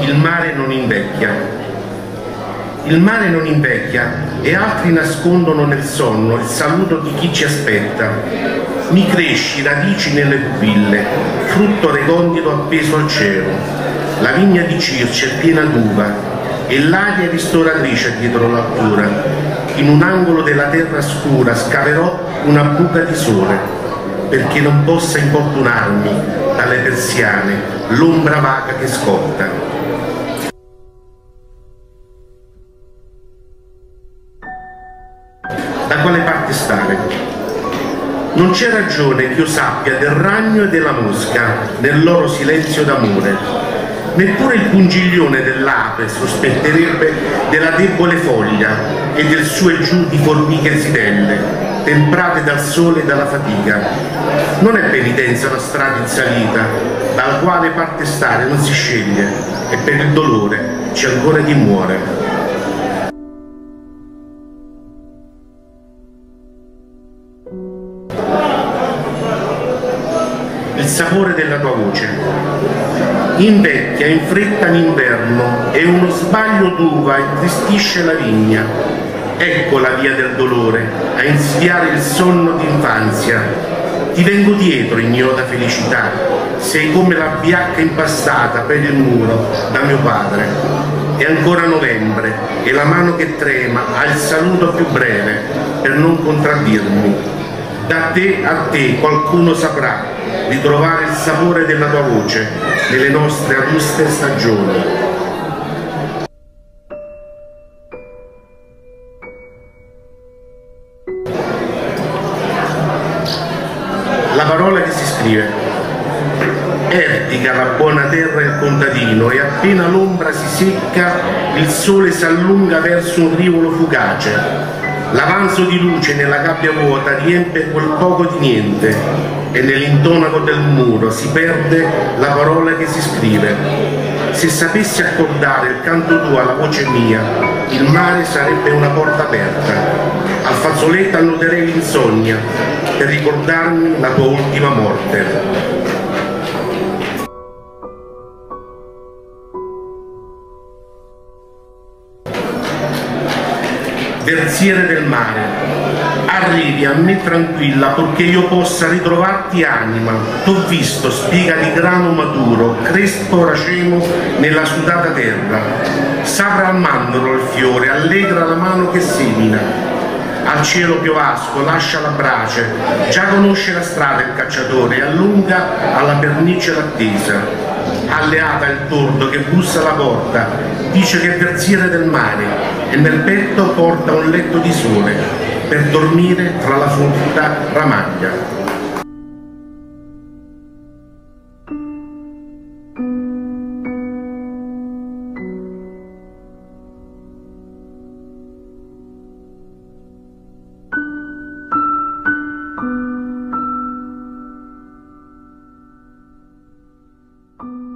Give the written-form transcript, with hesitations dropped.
Il mare non invecchia. Il mare non invecchia e altri nascondono nel sonno il saluto di chi ci aspetta. Mi cresci radici nelle pupille, frutto recondito appeso al cielo. La vigna di Circe è piena d'uva e l'aria ristoratrice dietro l'altura. In un angolo della terra scura scaverò una buca di sole, perché non possa importunarmi dalle persiane l'ombra vaga che scotta. Da quale parte stare? Non c'è ragione che io sappia del ragno e della mosca nel loro silenzio d'amore. Neppure il pungiglione dell'ape sospetterebbe della debole foglia e del su e giù di formiche risitelle, temprate dal sole e dalla fatica. Non è penitenza la strada in salita, dalla quale parte stare non si sceglie, e per il dolore c'è ancora chi muore. Il sapore della tua voce. Invecchia in fretta l'inverno e uno sbaglio d'uva intristisce la vigna. Ecco la via del dolore a insidiare il sonno d'infanzia. Ti vengo dietro, ignota felicità, sei come la biacca impastata per il muro da mio padre. È ancora novembre e la mano che trema ha il saluto più breve per non contraddirmi. Da te a te qualcuno saprà ritrovare il sapore della tua voce nelle nostre auguste stagioni. La parola che si scrive. Ertica la buona terra e il contadino e appena l'ombra si secca il sole si allunga verso un rivolo fugace. L'avanzo di luce nella gabbia vuota riempie quel poco di niente e nell'intonaco del muro si perde la parola che si scrive. Se sapessi accordare il canto tuo alla voce mia, il mare sarebbe una porta aperta. Al fazzoletto annoterei l'insonnia per ricordarmi la tua ultima morte. Verziere del mare, arrivi a me tranquilla purché io possa ritrovarti anima. T'ho visto spiga di grano maturo, crespo racemo nella sudata terra. S'apre al mandorlo il fiore, allegra la mano che semina. Al cielo piovasco lascia la brace, già conosce la strada il cacciatore e allunga alla pernice l'attesa. Alleata il tordo che bussa alla porta, dice che è verziere del mare e nel petto porta un letto di sole per dormire tra la frutta ramaglia. you.